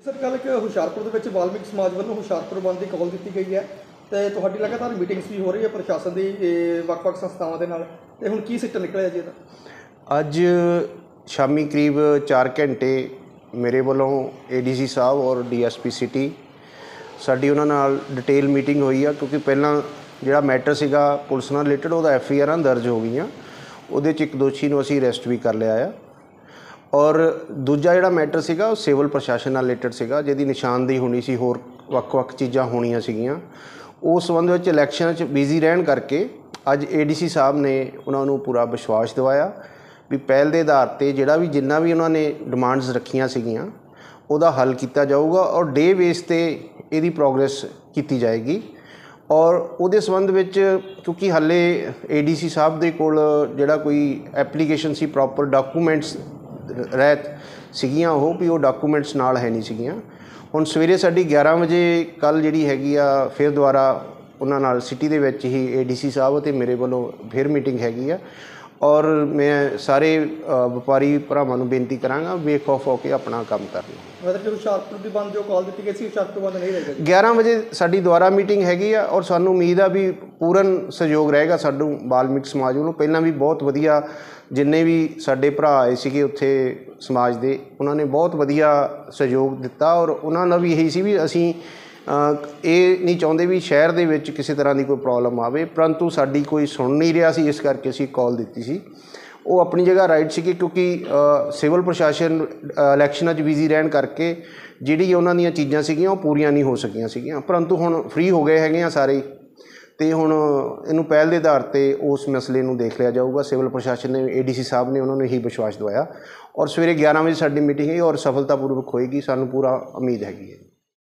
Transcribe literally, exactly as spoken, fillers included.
Sir कल एक हुशियारपुर ਦੇ वाल्मीकि समाज ਵੱਲੋਂ ਹੁਸ਼ਿਆਰਪੁਰ ਬੰਦ ਦੀ ਕਾਲ ਦਿੱਤੀ ਗਈ ਹੈ ਤੇ ਤੁਹਾਡੀ ਲਗਾਤਾਰ ਮੀਟਿੰਗਸ ਵੀ ਹੋ ਰਹੀ ਹੈ ਪ੍ਰਸ਼ਾਸਨ ਦੀ ਵੱਖ-ਵੱਖ ਸੰਸਥਾਵਾਂ ਦੇ ਨਾਲ ਤੇ ਹੁਣ ਕੀ ਸਿੱਟਾ ਨਿਕਲਿਆ ਜੀ ਇਹਦਾ। ਅੱਜ ਸ਼ਾਮੀ ਕਰੀਬ ਚਾਰ ਘੰਟੇ ਮੇਰੇ ਵੱਲੋਂ ਏਡੀਸੀ ਸਾਹਿਬ ਔਰ ਡੀਐਸਪੀ ਸਿਟੀ ਸਾਡੀ ਉਹਨਾਂ ਨਾਲ ਡਿਟੇਲ ਮੀਟਿੰਗ ਹੋਈ ਆ, ਕਿਉਂਕਿ ਪਹਿਲਾਂ ਜਿਹੜਾ ਮੈਟਰ ਸੀਗਾ ਪੁਲਿਸ ਨਾਲ ਰਿਲੇਟਡ ਉਹਦਾ ਐਫ ਆਈ ਆਰਾਂ ਦਰਜ ਹੋ ਗਈਆਂ, ਉਹਦੇ 'ਚ ਇੱਕ ਦੋਸ਼ੀ ਨੂੰ ਅਸੀਂ ਅਰੈਸਟ ਵੀ ਕਰ ਲਿਆ ਆ। ਔਰ ਦੂਜਾ ਜਿਹੜਾ ਮੈਟਰ ਸੀਗਾ ਉਹ ਸਿਵਲ ਪ੍ਰਸ਼ਾਸਨ ਨਾਲ ਰਿਲੇਟਡ ਸੀਗਾ, ਜਿਹਦੀ ਨਿਸ਼ਾਨਦੇਹੀ ਹੋਣੀ ਸੀ, ਹੋਰ ਵੱਖ-ਵੱਖ ਚੀਜ਼ਾਂ ਹੋਣੀਆਂ ਸੀਗੀਆਂ। ਉਸ ਸੰਬੰਧ ਵਿੱਚ ਇਲੈਕਸ਼ਨ 'ਚ ਬਿਜ਼ੀ ਰਹਿਣ ਕਰਕੇ ਅੱਜ ਏਡੀਸੀ ਸਾਹਿਬ ਨੇ ਉਹਨਾਂ ਨੂੰ ਪੂਰਾ ਵਿਸ਼ਵਾਸ ਦਿਵਾਇਆ ਵੀ ਪਹਿਲ ਦੇ ਆਧਾਰ 'ਤੇ ਜਿਹੜਾ ਵੀ ਜਿੰਨਾ ਵੀ ਉਹਨਾਂ ਨੇ ਡਿਮਾਂਡਸ ਰੱਖੀਆਂ ਸੀਗੀਆਂ ਉਹਦਾ ਹੱਲ ਕੀਤਾ ਜਾਊਗਾ ਔਰ ਡੇ ਬੇਸ 'ਤੇ ਇਹਦੀ ਪ੍ਰੋਗਰੈਸ ਕੀਤੀ ਜਾਏਗੀ। ਔਰ ਉਹਦੇ ਸੰਬੰਧ ਵਿੱਚ ਕਿਉਂਕਿ ਹਾਲੇ ਏਡੀਸੀ ਸਾਹਿਬ ਦੇ ਕੋਲ ਜਿਹੜਾ ਕੋਈ ਐਪਲੀਕੇਸ਼ਨ ਸੀ ਪ੍ਰੋਪਰ ਡਾਕੂਮੈਂਟਸ ਰਹਿਤ ਸੀਗੀਆਂ, ਉਹ ਵੀ ਉਹ ਡਾਕੂਮੈਂਟਸ ਨਾਲ ਹੈ ਨਹੀਂ ਸੀਗੀਆਂ। ਹੁਣ ਸਵੇਰੇ ਸਾਡੀ ਗਿਆਰਾਂ ਵਜੇ ਕੱਲ੍ਹ ਜਿਹੜੀ ਹੈਗੀ ਆ ਫਿਰ ਦੁਬਾਰਾ ਉਹਨਾਂ ਨਾਲ ਸਿਟੀ ਦੇ ਵਿੱਚ ਹੀ ਏਡੀਸੀ ਸਾਹਿਬ ਅਤੇ ਮੇਰੇ ਵੱਲੋਂ ਫਿਰ ਮੀਟਿੰਗ ਹੈਗੀ ਆ। ਔਰ ਮੈਂ ਸਾਰੇ ਵਪਾਰੀ ਭਰਾਵਾਂ ਨੂੰ ਬੇਨਤੀ ਕਰਾਂਗਾ ਬੇਖ ਔਫ ਹੋ ਕੇ ਆਪਣਾ ਕੰਮ ਕਰਨ। ਮਤਲਬ ਕਿ ਹੁਸ਼ਿਆਰਪੁਰ ਦੀ ਬੰਦ ਜੋ ਕਾਲ ਦਿੱਤੀ ਗਈ ਸੀ ਹੁਸ਼ਿਆਰਪੁਰ ਬੰਦ ਨਹੀਂ ਰਹੇਗਾ। ਗਿਆਰਾਂ ਵਜੇ ਸਾਡੀ ਦੁਬਾਰਾ ਮੀਟਿੰਗ ਹੈਗੀ ਆ ਔਰ ਸਾਨੂੰ ਉਮੀਦ ਆ ਵੀ ਪੂਰਨ ਸਹਿਯੋਗ ਰਹੇਗਾ ਸਾਨੂੰ ਵਾਲਮੀਕ ਸਮਾਜ ਵੱਲੋਂ। ਪਹਿਲਾਂ ਵੀ ਬਹੁਤ ਵਧੀਆ ਜਿੰਨੇ ਵੀ ਸਾਡੇ ਭਰਾ ਆਏ ਸੀਗੇ ਉੱਥੇ ਸਮਾਜ ਦੇ, ਉਹਨਾਂ ਨੇ ਬਹੁਤ ਵਧੀਆ ਸਹਿਯੋਗ ਦਿੱਤਾ ਔਰ ਉਹਨਾਂ ਨਾਲ ਵੀ ਇਹੀ ਸੀ ਵੀ ਅਸੀਂ ਇਹ ਨਹੀਂ ਚਾਹੁੰਦੇ ਵੀ ਸ਼ਹਿਰ ਦੇ ਵਿੱਚ ਕਿਸੇ ਤਰ੍ਹਾਂ ਦੀ ਕੋਈ ਪ੍ਰੋਬਲਮ ਆਵੇ, ਪਰੰਤੂ ਸਾਡੀ ਕੋਈ ਸੁਣ ਨਹੀਂ ਰਿਹਾ ਸੀ, ਇਸ ਕਰਕੇ ਅਸੀਂ ਕਾਲ ਦਿੱਤੀ ਸੀ। ਉਹ ਆਪਣੀ ਜਗ੍ਹਾ ਰਾਈਟ ਸੀਗੀ, ਕਿਉਂਕਿ ਸਿਵਲ ਪ੍ਰਸ਼ਾਸਨ ਇਲੈਕਸ਼ਨਾਂ 'ਚ ਬਿਜ਼ੀ ਰਹਿਣ ਕਰਕੇ ਜਿਹੜੀ ਉਹਨਾਂ ਦੀਆਂ ਚੀਜ਼ਾਂ ਸੀਗੀਆਂ ਉਹ ਪੂਰੀਆਂ ਨਹੀਂ ਹੋ ਸਕੀਆਂ ਸੀਗੀਆਂ, ਪਰੰਤੂ ਹੁਣ ਫ੍ਰੀ ਹੋ ਗਏ ਹੈਗੇ ਆ ਸਾਰੇ ਅਤੇ ਹੁਣ ਇਹਨੂੰ ਪਹਿਲ ਦੇ ਆਧਾਰ 'ਤੇ ਉਸ ਮਸਲੇ ਨੂੰ ਦੇਖ ਲਿਆ ਜਾਊਗਾ। ਸਿਵਲ ਪ੍ਰਸ਼ਾਸਨ ਨੇ ਏਡੀਸੀ ਸਾਹਿਬ ਨੇ ਉਹਨਾਂ ਨੂੰ ਇਹੀ ਵਿਸ਼ਵਾਸ ਦਵਾਇਆ ਔਰ ਸਵੇਰੇ ਗਿਆਰਾਂ ਵਜੇ ਸਾਡੀ ਮੀਟਿੰਗ ਹੈ ਔਰ ਸਫਲਤਾਪੂਰਵਕ ਹੋਏਗੀ, ਸਾਨੂੰ ਪੂਰਾ ਉਮੀਦ ਹੈਗੀ ਹੈ।